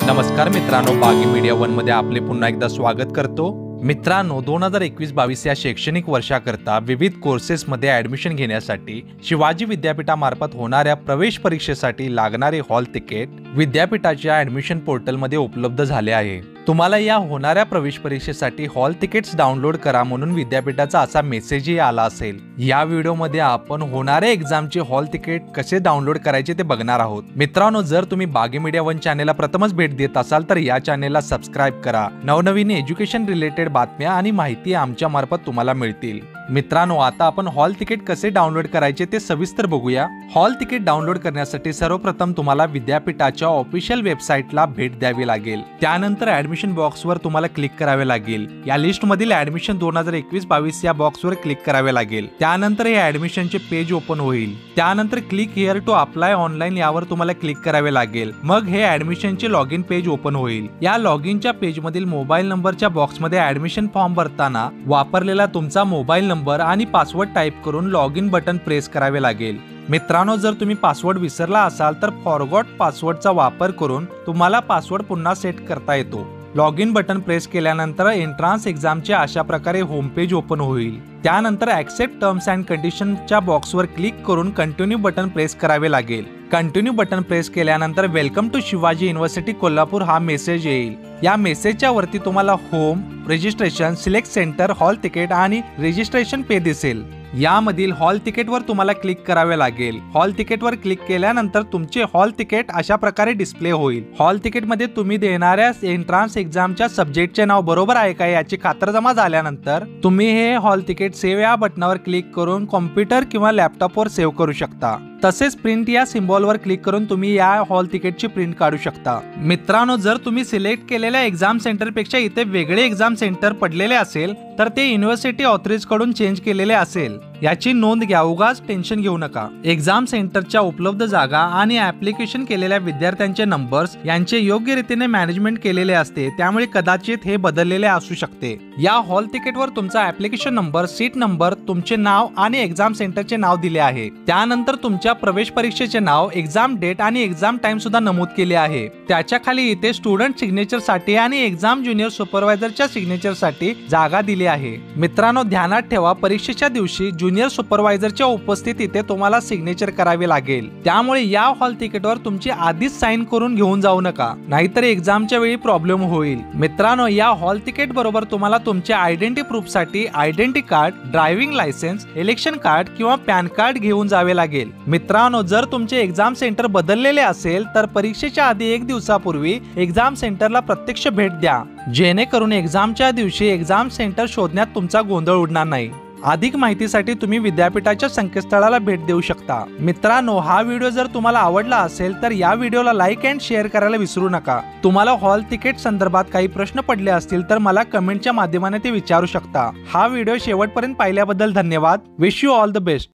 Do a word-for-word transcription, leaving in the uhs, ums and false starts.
नमस्कार मित्रांनो, बागी media one मध्ये आपले पुन्हा एकदा स्वागत करतो। मित्रांनो, दोन हजार एकवीस बावीस या शैक्षणिक वर्षाकरता विविध कोर्सेसमध्ये ॲडमिशन घेण्यासाठी शिवाजी विद्यापीठामार्फत होणाऱ्या प्रवेश परीक्षेसाठी लागणारे हॉल तिकीट विद्यापीठाच्या ॲडमिशन पोर्टलमध्ये उपलब्ध झाले आहे। तुम्हाला या होणाऱ्या प्रवेश परीक्षेसाठी हॉल तिकीट्स डाउनलोड करा म्हणून विद्यापीठाचा असा मेसेजही आला असेल। या व्हिडिओमध्ये आपण होणाऱ्या एक्झामचे हॉल तिकीट कसे डाउनलोड करायचे ते बघणार आहोत। मित्रांनो, जर तुम्ही बागी मीडिया वन चॅनेलला प्रथमच भेट देत असाल तर या चॅनेलला सबस्क्राइब करा। नवनवीन एज्युकेशन रिलेटेड बातम्या आणि माहिती आमच्या मार्फत तुम्हाला मिळतील। मित्रांनो, आता आपण हॉल तिकीट कसे डाउनलोड करायचे ते सविस्तर बघूया। हॉल तिकीट डाउनलोड करण्यासाठी सर्वप्रथम तुम्हाला विद्यापीठाच्या ऑफिशियल वेबसाईटला भेट द्यावी लागेल। त्यानंतर ॲडमिशन बॉक्सवर तुम्हाला क्लिक करावे लागेल। या लिस्टमधील ॲडमिशन दोन हजार एकवीस बावीस या बॉक्सवर क्लिक करावे लागेल। त्यानंतर हे ॲडमिशनचे पेज ओपन होईल। त्यानंतर click here to apply online यावर तुम्हाला क्लिक करावे लागेल। मग हे ॲडमिशनचे लॉग इन पेज ओपन होईल। या लॉग इनच्या पेजमधील मोबाईल नंबरच्या बॉक्समध्ये ॲडमिशन फॉर्म भरताना वापरलेला तुमचा मोबाईल नंबर आणि पासवर्ड टाइप करून लॉग इन बटन प्रेस करावे लागेल। मित्रांनो, जर तुम्ही पासवर्ड विसरला असाल तर फॉरगॉट पासवर्डचा वापर करून तुम्हाला पासवर्ड पुन्हा सेट करता येतो। लॉग इन बटन प्रेस केल्यानंतर एंट्रन्स एक्झामचे अशा प्रकारे होम पेज ओपन होईल। त्यानंतर ॲक्सेप्ट टर्म्स अँड कंडिशनच्या बॉक्सवर क्लिक करून कंटिन्यू बटन प्रेस करावे लागेल। कंटिन्यू बटन प्रेस केल्यानंतर welcome to Shivaji university Kolhapur हा मेसेज येईल। या मेसेजच्या वरती तुम्हाला home, registration, select centre, hall ticket आणि रजिस्ट्रेशन पे दिसेल। यामधील हॉल तिकीटवर तुम्हाला क्लिक करावे लागेल। हॉल तिकीटवर क्लिक केल्यानंतर तुमचे हॉल तिकीट अशा प्रकारे डिस्प्ले होईल। हॉल तिकीटमध्ये तुम्ही देणाऱ्या एंट्रन्स एक्झामच्या सब्जेक्टचे नाव बरोबर आहे का याची खातरजमा झाल्यानंतर तुम्ही हे हॉल तिकीट सेव्ह या बटनावर क्लिक करून कॉम्प्युटर किंवा लॅपटॉपवर सेव्ह करू शकता। तसेच प्रिंट या सिम्बॉलवर क्लिक करून तुम्ही या हॉल तिकीटची प्रिंट काढू शकता। मित्रांनो, जर तुम्ही सिलेक्ट केलेल्या एक्झाम सेंटरपेक्षा इथे वेगळे एक्झाम सेंटर पडलेले असेल तर ते युनिव्हर्सिटी ऑथॉरिटी कडून चेंज केलेले असेल याची नोंद घ्या। उगाच टेन्शन घेऊ नका। एक्झाम सेंटरच्या उपलब्ध जागा आणि ऍप्लिकेशन केलेल्या विद्यार्थ्यांचे नंबर्स यांचे योग्य रीतीने मॅनेजमेंट केलेले असते, त्यामुळे कदाचित हे बदललेले असू शकते। या हॉल तिकीटवर तुमचा ऍप्लिकेशन नंबर, सीट नंबर, तुमचे नाव आणि एक्झाम सेंटरचे नाव दिले आहे। त्यानंतर तुमच्या प्रवेश परीक्षेचे नाव, एक्झाम डेट आणि एक्झाम टाइम सुद्धा नमूद केले आहे। त्याच्या खाली इथे स्टुडंट सिग्नेचर साठी आणि एक्झाम ज्युनियर सुपरवायझरच्या सिग्नेचर साठी जागा दिली आहे। मित्रांनो, ध्यानात ठेवा, परीक्षेच्या दिवशी ज्युनियर सुपरवायझरच्या उपस्थितीत इथे तुम्हाला सिग्नेचर करावे लागेल। त्यामुळे या हॉल तिकीटवर तुमची आधीच साइन करून घेऊन जाऊ नका, नाहीतर एक्झामच्या वेळी प्रॉब्लेम होईल। मित्रांनो, या हॉल तिकीट बरोबर तुम्हाला तुमच्या आयडेंटिटी प्रूफ साठी identity card, driving licence, election card किंवा पॅन कार्ड घेऊन जावे लागेल। मित्रांनो, जर तुमचे एक्झाम सेंटर बदललेले असेल तर परीक्षेच्या आधी एक दिवसापूर्वी एक्झाम सेंटरला प्रत्यक्ष भेट द्या, जेणेकरून एक्झामच्या दिवशी एक्झाम सेंटर शोधण्यात तुमचा गोंधळ उडणार नाही। अधिक माहितीसाठी तुम्ही विद्यापीठाच्या संकेतस्थळाला भेट देऊ शकता। मित्रांनो, हा व्हिडिओ जर तुम्हाला आवडला असेल तर या व्हिडिओला लाईक अँड शेअर करायला विसरू नका। तुम्हाला हॉल तिकीट संदर्भात काही प्रश्न पडले असतील तर मला कमेंटच्या माध्यमाने ते विचारू शकता। हा व्हिडिओ शेवटपर्यंत पाहिल्याबद्दल धन्यवाद। Wish you all the best.